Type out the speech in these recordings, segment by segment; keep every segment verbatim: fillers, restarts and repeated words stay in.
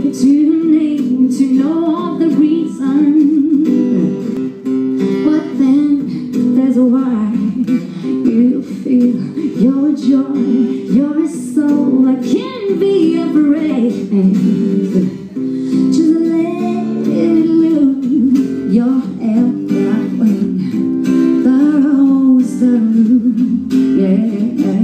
to name, to know all the reason. But then there's a why. You feel your joy, your soul. I can't be afraid. Just let it loose. Your aircraft wing, the rose, the moon, yeah.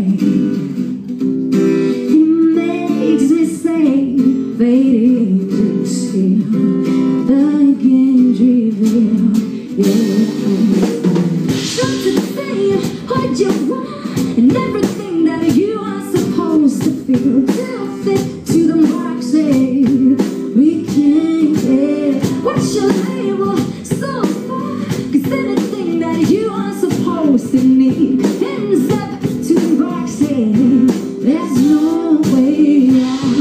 Fading to see the games reveal, yeah. Something to say what you want and everything that you are supposed to feel. Till fit to the mark, say we can't get. What's your label so far? Cause anything that you are supposed to need ends up to the mark, say there's no way out.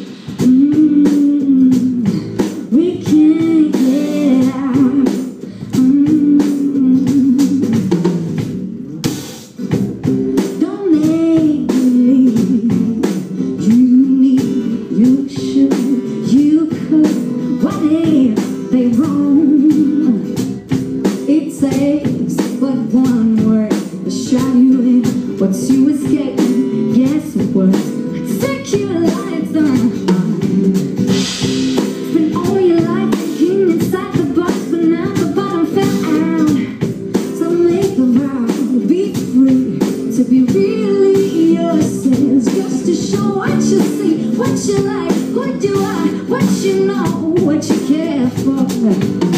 They wrong. It takes but one word to shut you in. What's you escaping? Guess what? Take your lights on. Spend all your life thinking inside the box, but now the bottom fell out. So make a vow, be free to be really yourselves, just to show what you see, what you like, what you are, what you know, what you care for.